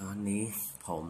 อนนี้ผม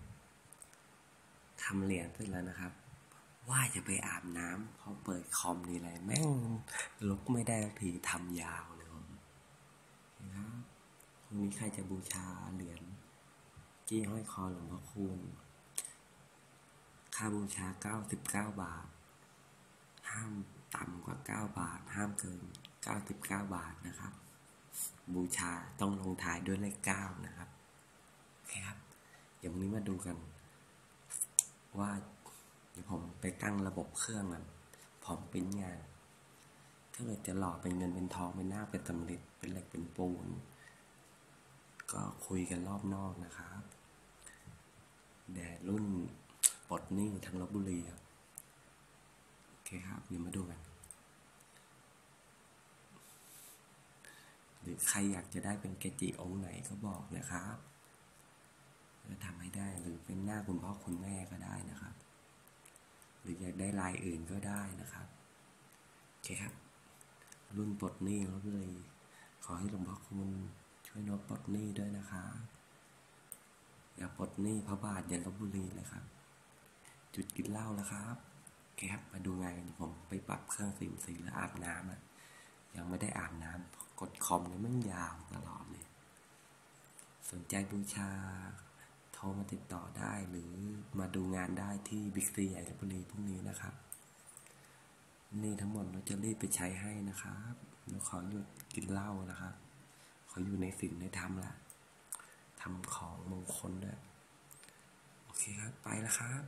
ทำเหรียญเสร็จแล้วนะครับว่าจะไปอาบน้ำพอเปิดคอมนี่อะไรแม่งลุกไม่ได้ทีทำยาวเลยนะครับพรุ่งนี้ใครจะบูชาเหรียญจี้ห้อยคอหลวงพ่อคูณค่าบูชา99 บาทห้ามต่ำกว่า9 บาทห้ามเกิน99 บาทนะครับบูชาต้องลงท้ายด้วยเลข9นะครับโอเคครับเดี๋ยววันนี้มาดูกันว่าเดี๋ยวผมไปตั้งระบบเครื่องกันพร้อมปริ้นงานถ้าเกิดจะหล่อเป็นเงินเป็นทองเป็นหน้าเป็นสำริดเป็นเหล็กเป็นปูนก็คุยกันรอบนอกนะครับแดดรุ่นปลดหนี้ทั้งลพบุรีครับโอเคครับเดี๋ยวมาดูกันหรือใครอยากจะได้เป็นเกจิองค์ไหนก็บอกนะครับจะทำให้ได้หรือเป็นหน้าคุณพ่อคุณแม่ก็ได้นะครับหรืออยากได้ลายอื่นก็ได้นะครับโอเคครับรุ่นปลดหนี้ลพบุรีขอให้หลวงพ่อคุณช่วยลดปลดหนี้ด้วยนะครับอย่าปลดหนี้พระบาทอย่าลพบุรีเลยครับจุดกินเหล้าแล้วครับโอเคครับมาดูงานกันผมไปปรับเครื่องสีแล้วอาบน้ำยังไม่ได้อาบน้ำกดคอมเลยมันยาวตลอดเลยสนใจบูชาโทรมาติดต่อได้หรือมาดูงานได้ที่บิ๊กซีใหญ่ลพบุรีพรุ่งนี้นะครับนี่ทั้งหมดเราจะรีบไปใช้ให้นะครับเราขอหยุดกินเหล้านะครับขออยู่ในศีลในธรรมละทำของมงคลด้วยโอเคครับไปแล้วครับ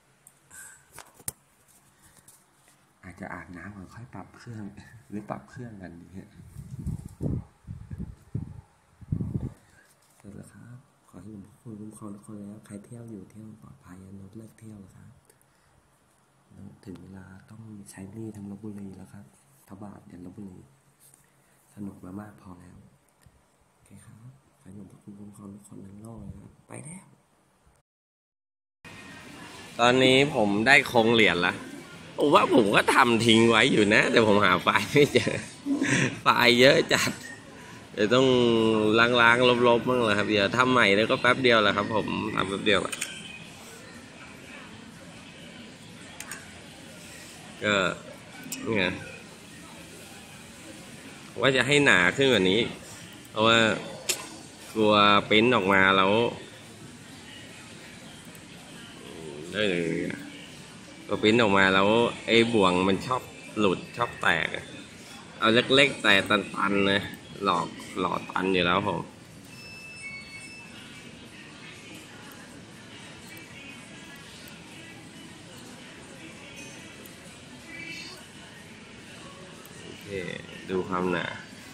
อาจจะอาบน้ำก่อนค่อยปรับเครื่องหรือปรับเครื่องกันเนี่ยเสร็จแล้วครับขอให้หลวงพ่อคุณคุ้มครองทุกคนแล้วใครเที่ยวอยู่เที่ยวปลอดภัยอย่าเลิกเที่ยวนะครับถึงเวลาต้องใช้หนี้ทั้งลพบุรีแล้วครับพระบาทยันลพบุรีสนุกมามากพอแล้วโอเคครับขอให้หลวงพ่อคุณคุ้มครองทุกคนทั้งโลกเลยครับไปแล้วตอนนี้ผมได้โครงเหรียญละผมว่าผมก็ทำทิ้งไว้อยู่นะแต่ผมหาไฟล์ไม่เจอไฟล์เยอะจัดเดี๋ยวต้องล้างๆลบๆบ้างเลยครับเดี๋ยวทำใหม่แล้วก็แป๊บเดียวแหละครับผมทำแป๊บเดียวก็เนี่ยว่าจะให้หนาขึ้นกว่านี้เพราะว่ากลัวปริ้นออกมาแล้วได้เลยก็ปริ้นออกมาแล้วไอ้บ่วงมันชอบหลุดชอบแตกเอาเล็กๆแต่ตันๆเลยหลอดตันอยู่แล้วผมโอเคดูความหนา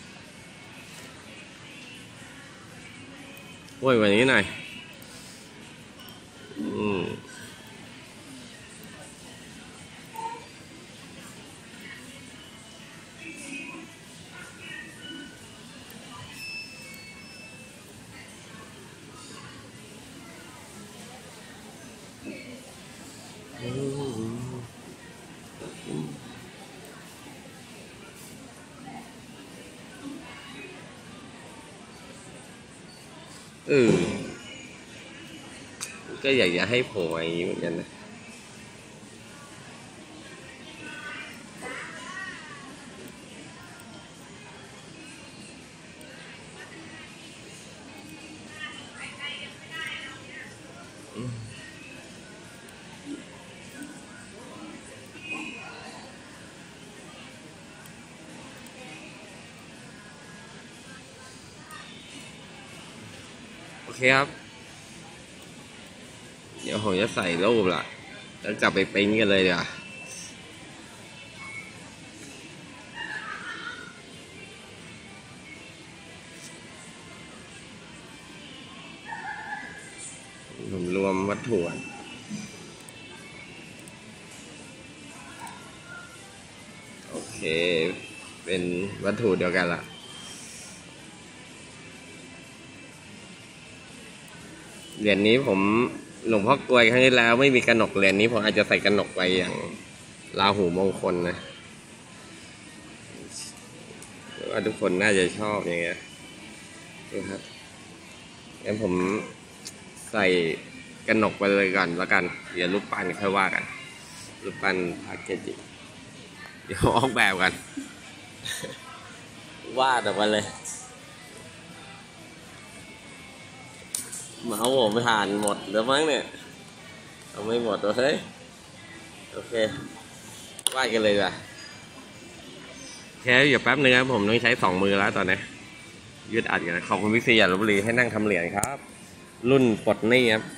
โอ้ยวันนี้หน่อยก็อยากจะให้โผล่อย่างนี้เหมือนกันนะโอเคครับเดี๋ยวผมจะใส่รูปละแล้วกลับไปปริ้นกันเลยเดี๋ยวผมรวมวัตถุโอเคเป็นวัตถุเดียวกันละเหรียญนี้ผมหลวงพ่อกลวยครั้งที่แล้วไม่มีกระหนกเหรียญนี้ผมอาจจะใส่กระหนกไปอย่างราหูมงคลนะว่าทุกคนน่าจะชอบอย่างเงี้ยนะครับงั้นผมใส่กระหนกไปเลยก่อนแล้วกันเดี๋ยวรูปปั้นค่อยว่ากันรูปปั้นพระเกจิเดี๋ยวออกแบบกันวาดออกมาเลยเมาส์ผมผ่านหมดแล้วมั้งเนี่ยเอาไม่หมดเฮ้ยโอเควาดกันเลยว่ะแค่อย่าแป๊บนึงครับผมต้องใช้2 มือแล้วตอนนี้ยืดอัดกันขอบคุณพี่ซีลพบุรีให้นั่งทำเหรียญครับ รุ่นปลดหนี้ครับ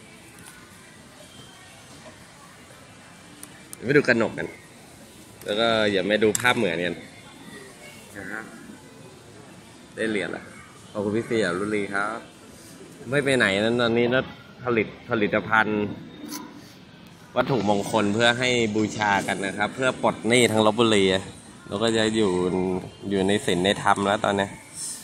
ไปดูกระหนกกันแล้วก็อย่าไม่ดูภาพเหมือนกันได้เหรียญละขอบคุณพี่ซีลพบุรีครับไม่ไปไหนนั้นตอนนี้นะผลิตภัณฑ์วัตถุมงคลเพื่อให้บูชากันนะครับเพื่อปลดหนี้ทั้งลพบุรีแล้วก็จะอยู่ในศีลในธรรมแล้วตอนนี้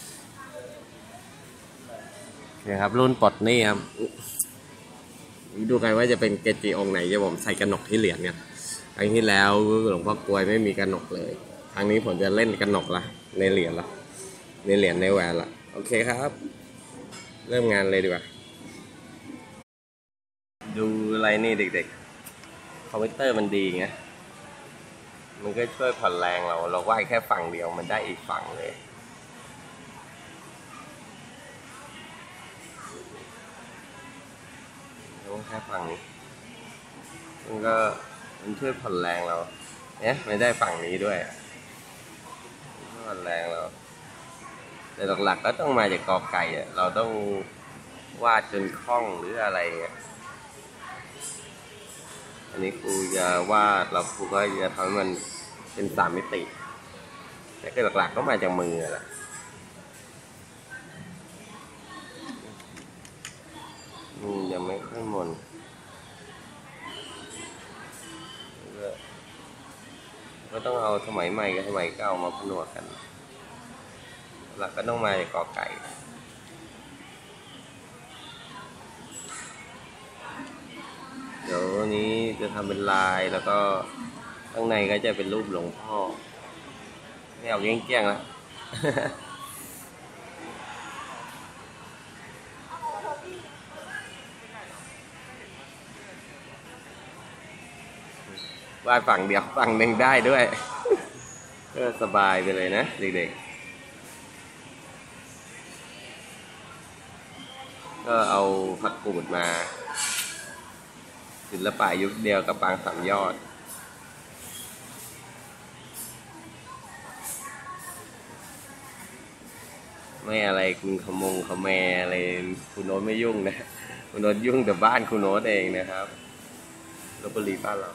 นี่ครับรุ่นปลดหนี้ครับดูกันว่าจะเป็นเกจิองค์ไหนจะผมใส่กระหนกที่เหรียญเนี่ยครั้งที่แล้วหลวงพ่อกลวยไม่มีกระหนกเลยครั้งนี้ผมจะเล่นกระหนกละในเหรียญละในเหรียญในแหวนละโอเคครับเริ่มงานเลยดีกว่าดูอะไรนี่เด็กๆคอมพิวเตอร์มันดีไงมันก็ช่วยผ่อนแรงเราวาดแค่ฝั่งเดียวมันได้อีกฝั่งเลยแค่ฝั่งนี้มันช่วยผ่อนแรงเราเนี่ยไม่ได้ฝั่งนี้ด้วยผ่อนแรงเราแต่หลักๆก็ต้องมาจากกอไก่เราต้องวาดจนคล่องหรืออะไรอันนี้ครูจะวาดเราครูก็จะทำให้มันเป็น3 มิติแต่ก็หลักๆก็มาจากมือแหละยังไม่ค่อยมนก็ต้องเอาสมัยใหม่กับสมัยเก่ามาผนวกกันหลักก็ต้องมาจากกอไก่เดี๋ยวนี้จะทำเป็นลายแล้วก็ข้างในก็จะเป็นรูปหลวงพ่อไม่เอาเกี้ยงๆแล้ววาดฝั่งเดียวฝั่งหนึ่งได้ด้วยก็สบายไปเลยนะเด็กๆก็เอาผักกูดมาศิลปะยุคเดียวกับปาง3 ยอดไม่อะไรคุณขมแมอะไรคุณโน้ตไม่ยุ่งนะคุณโน้ตยุ่งแต่บ้านคุณโน้ตเองนะครับลพบุรีบ้านเรา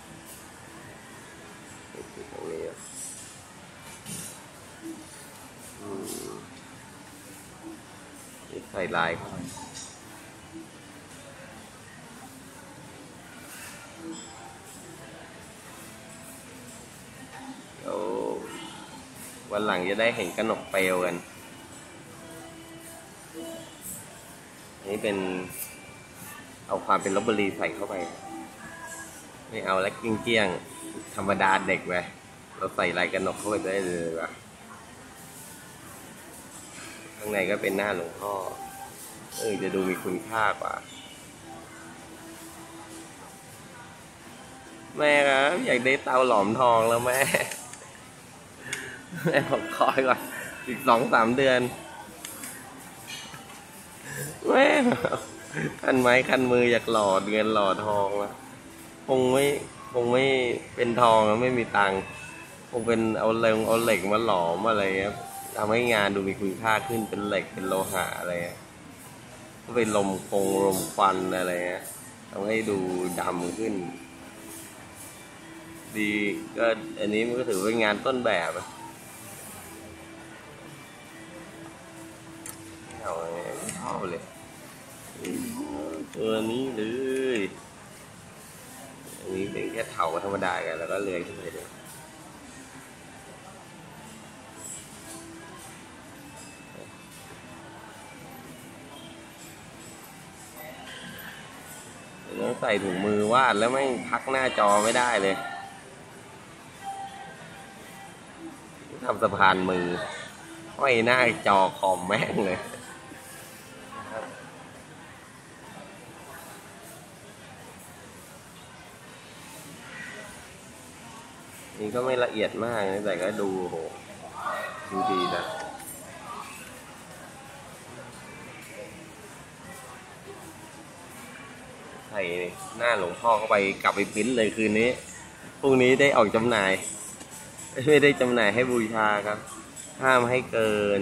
ตรงนี้ใส่ลายเดี๋ยววันหลังจะได้เห็นกระหนกเปลวกันนี่เป็นเอาความเป็นลพบุรีใส่เข้าไปไม่เอาแล้วเกี้ยงธรรมดาเด็กไปเราใส่ลายกระหนกเข้าไปได้เลยว่ะข้างในก็เป็นหน้าหลวงพ่อจะดูมีคุณค่ากว่าแม่ครับอยากได้เตาหลอมทองแล้วแม่บอกคอยก่อนอีก2-3 เดือนแม่คันไม้คันมืออยากหล่อเงินหล่อทองละคงไม่เป็นทองไม่มีตังค์คงเป็นเอาเหล็กมาหลอมอะไรเงี้ยทำให้งานดูมีคุณค่าขึ้นเป็นเหล็กเป็นโลหะอะไรก็เป็นลมควันอะไรเงี้ยทำให้ดูดำขึ้นดีก็อันนี้มันก็ถือเป็นงานต้นแบบเอาเลยตัวนี้เลยอันนี้เป็นแค่เถาธรรมดากันแล้วก็เลื่อยขึ้นไปเลยต้องใส่ถุงมือวาดแล้วไม่พักหน้าจอไม่ได้เลยทำสะพานมือห้อยหน้าจอคอมแม่งเลยนี่ก็ไม่ละเอียดมากนะแต่ก็ดูโหดูดีนะใส่หน้าหลวงพ่อเข้าไปกลับไปพิมพ์เลยคืนนี้พรุ่งนี้ได้ออกจำหน่ายไม่ได้จำหน่ายให้บูชาครับห้ามให้เกิน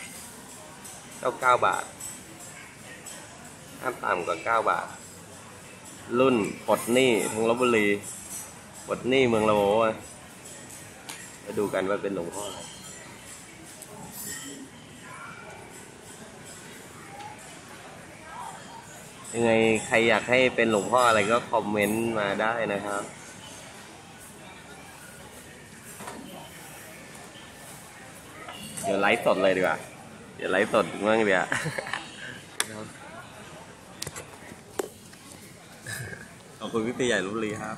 99 บาทห้ามต่ำกว่า9 บาทรุ่นปลดหนี้ทางลพบุรีปลดหนี้เมืองละโวมาดูกันว่าเป็นหลวงพ่ออะไรยังไงใครอยากให้เป็นหลวงพ่ออะไรก็คอมเมนต์มาได้นะครับเดี๋ยวไลฟ์สดเลยดีกว่าเดี๋ยวไลฟ์สดมั่งเดี๋ยวขอบคุณพี่ตีใหญ่ลพบุรีครับ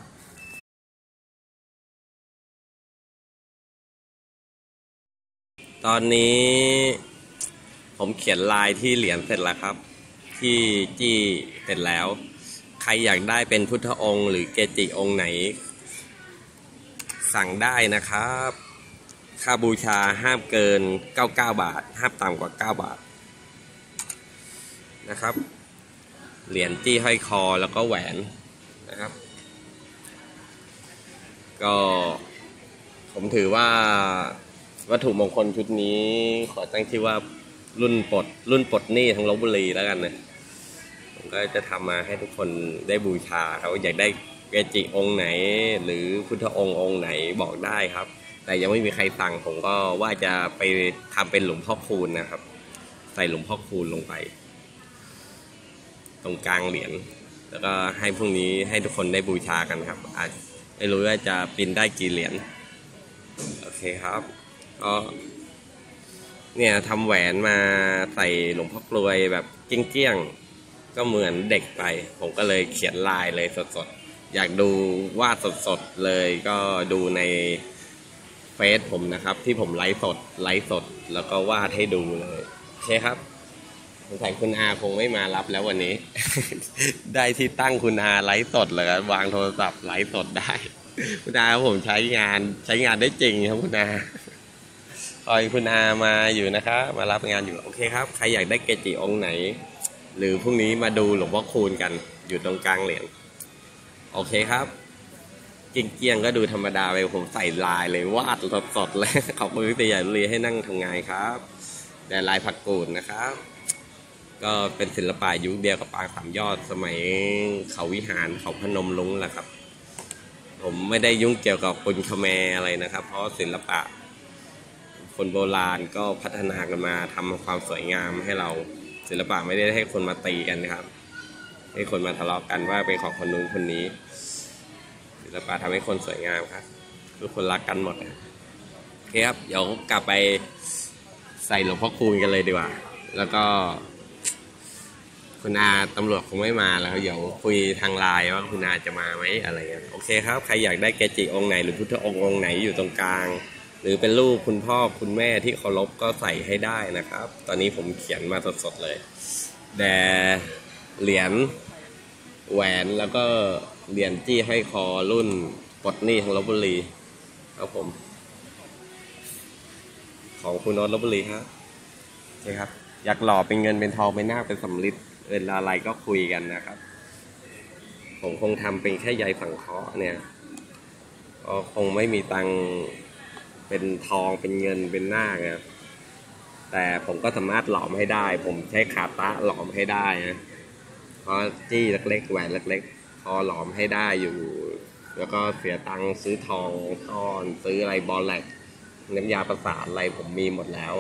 ตอนนี้ผมเขียนลายที่เหรียญเสร็จแล้วครับที่จี้เสร็จแล้วใครอยากได้เป็นพุทธองค์หรือเกจิองค์ไหนสั่งได้นะครับค่าบูชาห้ามเกิน99 บาทห้ามต่ำกว่า9 บาทนะครับเหรียญจี้ห้อยคอแล้วก็แหวนนะครับก็ผมถือว่าวัตถุมงคลชุดนี้ขอตั้งชื่อว่ารุ่นปลดหนี้ทางลพบุรีแล้วกันนะผมก็จะทำมาให้ทุกคนได้บูชาเขาอยากได้เกจิองค์ไหนหรือพุทธองค์ไหนบอกได้ครับแต่ยังไม่มีใครสั่งผมก็ว่าจะไปทำเป็นหลวงพ่อคูณนะครับใส่หลวงพ่อคูณลงไปตรงกลางเหรียญแล้วก็ให้พรุ่งนี้ให้ทุกคนได้บูชากันครับอาจไม่รู้ว่าจะปริ้นได้กี่เหรียญโอเคครับก็เนี่ยทำแหวนมาใส่หลวงพ่อกลวยแบบเกี้ยงๆก็เหมือนเด็กไปผมก็เลยเขียนลายเลยสดๆอยากดูวาดสดๆเลยก็ดูในเฟซผมนะครับที่ผมไลฟ์สดแล้วก็วาดให้ดูเลยโอเคครับสงสัยคุณอาคงไม่มารับแล้ววันนี้ ได้ที่ตั้งคุณอาไลฟ์สดเลยครับวางโทรศัพท์ไลฟ์สดได้คุณอาผมใช้งานได้จริงครับคุณอาคอยคุณอามาอยู่นะครับมารับงานอยู่โอเคครับใครอยากได้เกจิองค์ไหนหรือพรุ่งนี้มาดูหลวงพ่อคูณกันอยู่ตรงกลางเหรียญโอเคครับเกี้ยงก็ดูธรรมดาไปผมใส่ลายเลยวาดสดๆเลยขอบคุณพี่ตีใหญ่ลุยให้นั่งทำงานครับแต่ลายผักกูดนะครับก็เป็นศิลปะยุคเดียวกับปางสามยอดสมัยเขาวิหารเขาพนมรุ้งแหละครับผมไม่ได้ยุ่งเกี่ยวกับคนคแมร์อะไรนะครับเพราะศิลปะคนโบราณก็พัฒนากันมาทำความสวยงามให้เราศิลปะไม่ได้ให้คนมาตีกันนะครับให้คนมาทะเลาะกันว่าเป็นของคนนู้นคนนี้ศิลปะทำให้คนสวยงามครับทุกคนรักกันหมดโอเคครับเดี๋ยวกลับไปใส่หลวงพ่อคูณกันเลยดีกว่าแล้วก็คุณอาตำรวจคงไม่มาแล้วเดี๋ยวคุยทางไลน์ว่าคุณอาจะมาไหมอะไรเงี้ยโอเคครับใครอยากได้เกจิองค์ไหนหรือพุทธองค์ไหนอยู่ตรงกลางหรือเป็นรูปคุณพ่อคุณแม่ที่เคารพก็ใส่ให้ได้นะครับตอนนี้ผมเขียนมาสดๆเลยแต่เหรียญแหวนแล้วก็เหรียญจี้ห้อยคอรุ่นปลดหนี้ทางลพบุรีครับผมของคุณโน้ตลพบุรีครับใช่ครับอยากหล่อเป็นเงินเป็นทองเป็นหน้าเป็นสำริดเวลาอะไรก็คุยกันนะครับผมคงทำเป็นแค่ใยสังเคราะห์เนี่ยก็คงไม่มีตังเป็นทองเป็นเงินเป็นหน้าไงแต่ผมก็สามารถหลอมให้ได้ผมใช้ขาตะหลอมให้ได้นะเพราะจี้เล็กๆแหวนเล็กๆพอหลอมให้ได้อยู่แล้วก็เสียตังค์ซื้อทองก้อนซื้ออะไรบอลแลกน้ำยาประสาทอะไรผมมีหมดแล้ว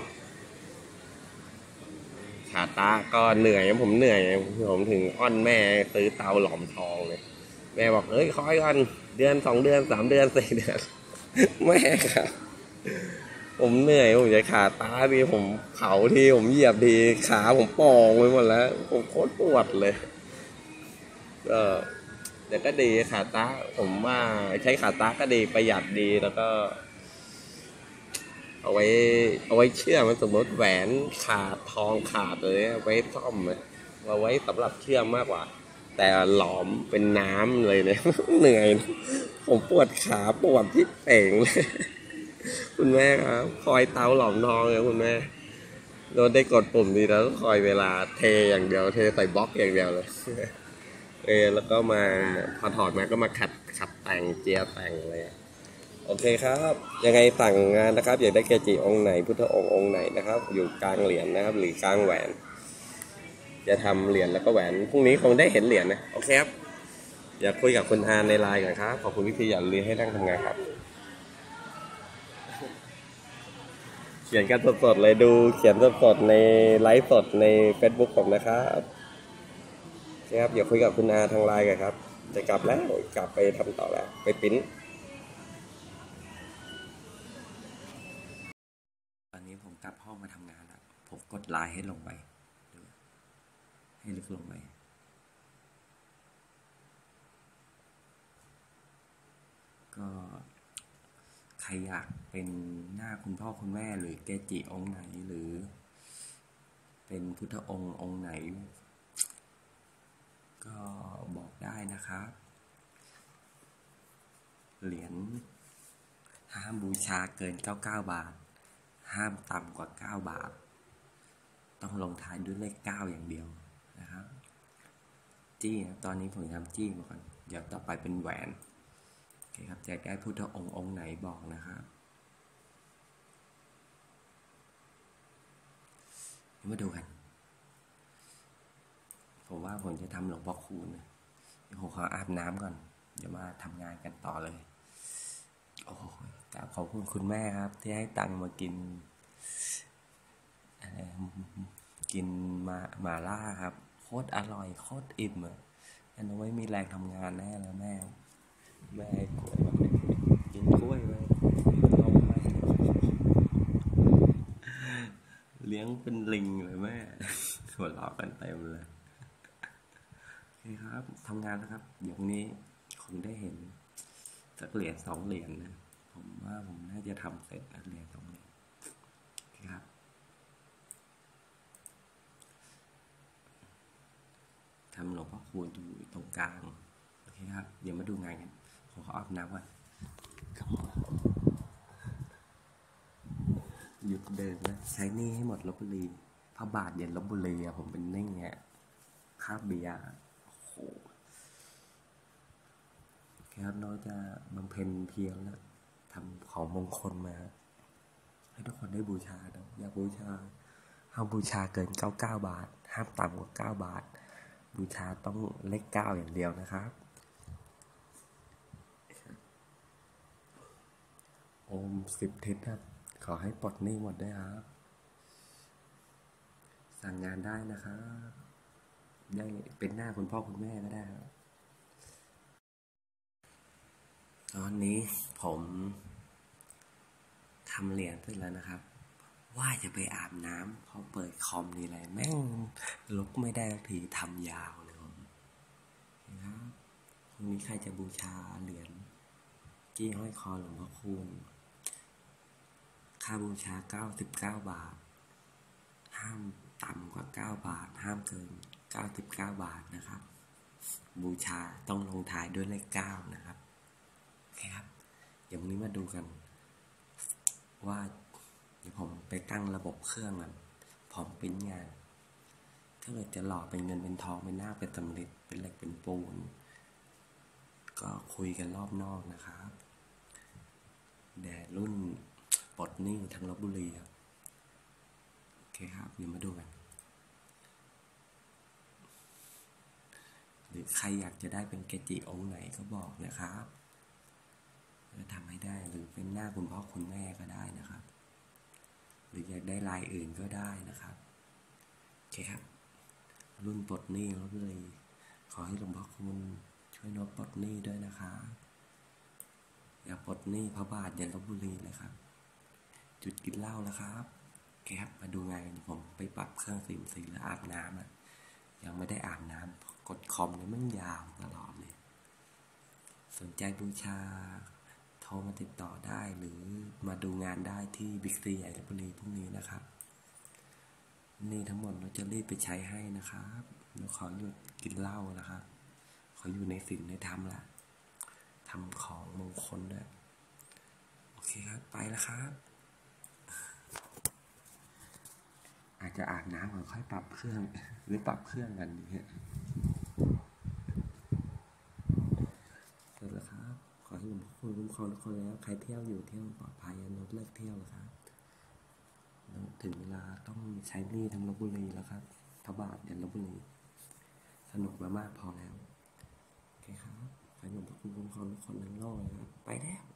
ขาตาก็เหนื่อยผมเหนื่อยผมถึงอ้อนแม่ซื้อเตาหลอมทองเลยแม่บอกเอ้ยคอยกันเดือน2 เดือน3 เดือน4 เดือนแม่ครับผมเหนื่อยผมจะขาตาดีผมเผาทีผมเหยียบทีขาผมป่องไปหมดแล้วผมโคตรปวดเลยก็แต่ก็ดีขาตาผมว่าใช้ขาตาก็ดีประหยัดดีแล้วก็เอาไว้เชื่อมันสมมติแหวนขาดทองขาดเลยไว้ซ่อมเอาไว้สำหรับเชื่อมมากกว่าแต่หลอมเป็นน้ำเลยเนี่ย เหนื่อยนะผมปวดขาปวดที่เป่งเลย คุณแม่ครับคอยเตาหลอมทองเลยคุณแม่โดนได้กดปุ่มดีแล้วคอยเวลาเทอย่างเดียวเทใส่บล็อกอย่างเดียวเลย แล้วก็มาพอถอดมาก็มาขัดแต่งเจียแต่งเลยโอเคครับยังไงสั่งงานนะครับอยากได้เกจิองค์ไหนพุทธองค์ไหนนะครับอยู่กลางเหรียญนะครับหรือกลางแหวนจะทำเหรียญแล้วก็แหวนพรุ่งนี้คงได้เห็นเหรียญนะโอเคครับอยากคุยกับคุณอาในไลน์กันครับขอบคุณวิธีอย่าลืมให้นั่งทำงานครับเขียนกันสดๆเลยดูเขียนสดๆในไลฟ์สดใน Facebook ผมนะครับครับอย่าคุยกับคุณอาทางไลน์กันครับจะกลับแล้วกลับไปทำต่อแล้วไปปริ้นตอนนี้ผมกลับห้องมาทำงานแล้วผมกดไลน์ให้ลงไปให้ลึกลงไปก็ใครอยากเป็นหน้าคุณพ่อคุณแม่หรือเกจิองค์ไหนหรือเป็นพุทธองค์ไหนก็บอกได้นะครับเหรียญห้ามบูชาเกิน99 บาทห้ามต่ำกว่า9 บาทต้องลงท้ายด้วยเลข9อย่างเดียวนะครับจี้ตอนนี้ผมทำจี้มาก่อนเดี๋ยวต่อไปเป็นแหวนโอเคครับจะได้พุทธองค์ไหนบอกนะครับมาดูกันผมว่าผมจะทำหลวงพ่อคูณเดี๋ยวผมขออาบน้ำก่อนเดี๋ยวมาทำงานกันต่อเลยโอ้โหกราบขอบคุณคุณแม่ครับที่ให้ตังค์มากินหมาล่าครับโคตรอร่อยโคตรอิ่มอ่ะอันนั้นไม่มีแรงทำงานแน่แล้วแม่ให้กล้วยมากินกล้วยไปเอาไปเลี้ยงเป็นลิงเลยแม่หัวเราะกันเต็มเลยโอเคครับทำงานแล้วครับเดี๋ยวนี้คงได้เห็นสักเหรียญ2 เหรียญนะผมว่าผมน่าจะทำเสร็จเหรียญ2 เหรียญโอเคครับทำหลวงพ่อคูณอยู่ตรงกลางโอเคครับเดี๋ยวมาดูงานกันผมขออาบน้ำก่อนหยุดเดินนะใช้หนี้ให้หมดลพบุรีพระบาทเย็นลพบุรีอะผมเป็นหนี้อะค่าเบียร์โอ้โหครับเราจะบำเพ็ญเพียรแล้วทำของมงคลมาให้ทุกคนได้บูชาเนาะอยากบูชาห้ามบูชาเกิน99 บาทห้ามต่ำกว่า9 บาทบูชาต้องเลข9อย่างเดียวนะครับโอม10 ทิศครับขอให้ปลดหนี้หมดด้วยครับสั่งงานได้นะครับได้เป็นหน้าคุณพ่อคุณแม่ก็ได้ครับตอนนี้ผมทำเหรียญเสร็จแล้วนะครับว่าจะไปอาบน้ำพอเปิดคอมนี่อะไรแม่งลบไม่ได้ทีทำยาวเลยผมนะครับพรุ่งนี้ใครจะบูชาเหรียญจี้ห้อยคอหลวงพ่อคูณค่าบูชา99 บาทห้ามต่ำกว่า9 บาทห้ามเกิน99 บาทนะครับบูชาต้องลงท้ายด้วยเลข9นะครับโอเคครับเดี๋ยววันนี้มาดูกันว่าเดี๋ยวผมไปตั้งระบบเครื่องกันพร้อมปริ้นงานถ้าเกิดจะหล่อเป็นเงินเป็นทองเป็นหน้าเป็นสำเร็จเป็นเหล็กเป็นปูนก็คุยกันรอบนอกนะครับแดดรุ่นปลดหนี้ทั้งลพบุรีครับโอเคครับเดี๋ยวมาดูกันหรือใครอยากจะได้เป็นเกจิองค์ไหนก็บอกนะครับจะทำให้ได้หรือเป็นหน้าคุณพ่อคุณแม่ก็ได้นะครับหรืออยากได้ลายอื่นก็ได้นะครับโอเคครับรุ่นปลดหนี้ลพบุรีขอให้หลวงพ่อคุณช่วยนวดปลดหนี้ด้วยนะครับอย่าปลดหนี้พระบาทอย่าลพบุรีเลยครับจุดกินเหล้าแล้วครับโอเคครับมาดูงานผมไปปรับเครื่องสีแล้วอาบน้ำอ่ะยังไม่ได้อาบน้ำกดคอมเนี่ยมันยาวตลอดเลยสนใจบูชาโทรมาติดต่อได้หรือมาดูงานได้ที่บิ๊กซีใหญ่ลพบุรีพรุ่งนี้นะครับนี่ทั้งหมดเราจะรีบไปใช้ให้นะครับเราขอหยุดกินเหล้านะครับเขาอยู่ในศีลในธรรมละทำของมงคลด้วยโอเคครับไปแล้วครับอาจจะอาบน้ำก่อนค่อยปรับเครื่องหรือปรับเครื่องกันเนี่ยเสร็จแล้วครับขอให้หลวงพ่อคุณคุ้มครองทุกคนแล้วใครเที่ยวอยู่เที่ยวปลอดภัยอย่าเลิกเที่ยวนะครับถึงเวลาต้องใช้หนี้ทั้งลพบุรีแล้วครับพระบาทยันลพบุรีสนุกมามากพอแล้วโอเคครับขอให้หลวงพ่อคุณคุ้มครองทุกคนทั้งโลกเลยครับไปแล้ว